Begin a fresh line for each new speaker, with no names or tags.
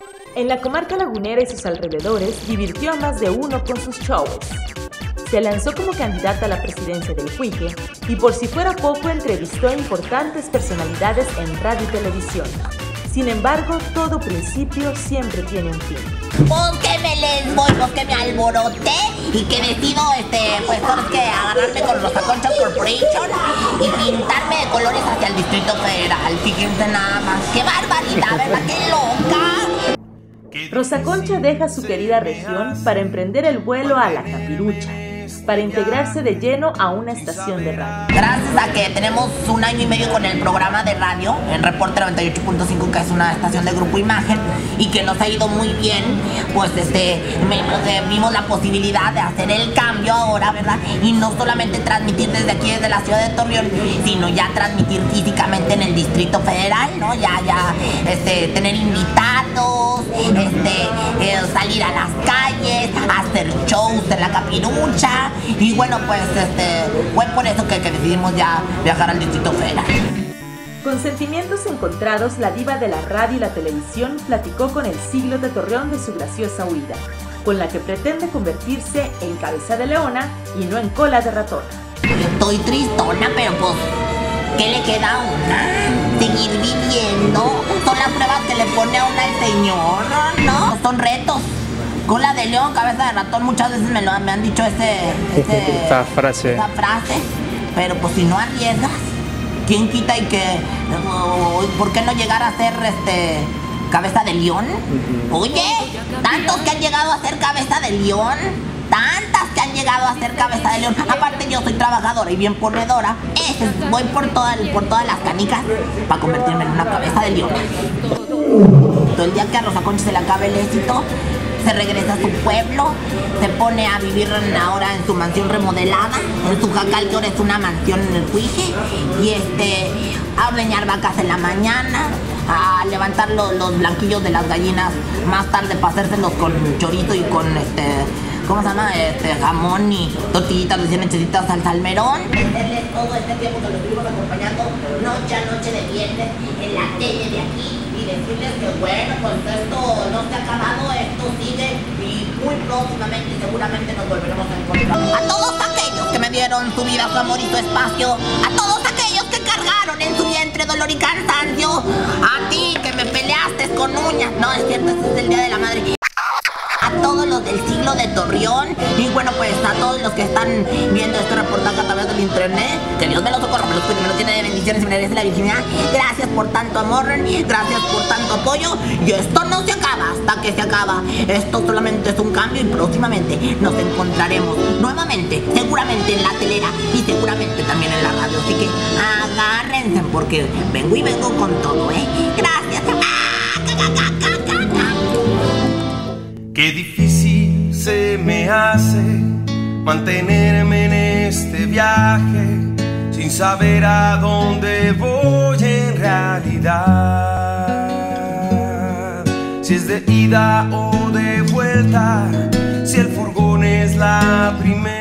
En la comarca lagunera y sus alrededores divirtió a más de uno con sus shows. Se lanzó como candidata a la presidencia del Puique y por si fuera poco entrevistó a importantes personalidades en radio y televisión. Sin embargo, todo principio siempre tiene un fin.
Pues que me les voy, pues que me alboroté y que decido, pues que agarrarme con Rosa Concha Corporation y pintarme de colores hacia el Distrito Federal. Fíjense nada más, qué barbaridad, ¿verdad? ¡Qué loca!
Rosa Concha deja su querida región para emprender el vuelo a la Capirucha, para integrarse de lleno a una estación de radio.
Gracias a que tenemos 1 año y medio con el programa de radio en Reporte 98.5, que es una estación de Grupo Imagen, y que nos ha ido muy bien, pues vimos la posibilidad de hacer el cambio ahora, ¿verdad? Y no solamente transmitir desde aquí, desde la ciudad de Torreón, sino ya transmitir físicamente en el Distrito Federal, ¿no? Ya tener invitados, salir a las calles, hacer shows en la Capirucha. Y bueno, pues fue por eso que decidimos ya viajar al Distrito Federal.
Con sentimientos encontrados, la diva de la radio y la televisión platicó con el Siglo de Torreón de su graciosa huida, con la que pretende convertirse en cabeza de leona y no en cola de ratona.
Estoy tristona, pero pues, ¿qué le queda a una? Seguir viviendo. Son las pruebas que le pone a una el Señor, ¿no? Son retos. Cola de león, cabeza de ratón, muchas veces me han dicho esa frase. Pero pues si no arriesgas, ¿quién quita y que por qué no llegar a ser cabeza de león? Oye, tantos que han llegado a ser cabeza de león, tantas que han llegado a ser cabeza de león. Aparte yo soy trabajadora y bien ponedora, voy por todas las canicas para convertirme en una cabeza de león. Todo el día que a Rosa Concha se le acabe el éxito, se regresa a su pueblo, se pone a vivir ahora en su mansión remodelada, en su jacal, que ahora es una mansión en el Puige, y a ordeñar vacas en la mañana, a levantar los blanquillos de las gallinas más tarde para hacérselos con chorizo y con ¿cómo se llama? Jamón y tortillitas recién hechecitas al salmerón. Venderles todo este tiempo que los estuvimos acompañando noche a noche de viernes en la tele de aquí y decirles que bueno, pues esto no se ha acabado, esto sigue y muy próximamente seguramente nos volveremos a encontrar. A todos aquellos que me dieron su vida, su amor y su espacio, a todos aquellos que cargaron en su vientre dolor y cansancio, a ti que me peleaste con uñas, no es cierto, este es el Día de la Madre. A todos los del Siglo de Torreón y bueno, pues a todos los que están viendo este reportaje a través del internet, que Dios me lo socorra, me los cuide, me los tiene de bendiciones y me merece la virginidad. Gracias por tanto amor, gracias por tanto apoyo, y esto no se acaba hasta que se acaba. Esto solamente es un cambio y próximamente nos encontraremos nuevamente, seguramente en la telera y seguramente también en la radio, así que agárrense porque vengo con todo, gracias.
Qué difícil se me hace mantenerme en este viaje sin saber a dónde voy en realidad. Si es de ida o de vuelta, si el furgón es la primera.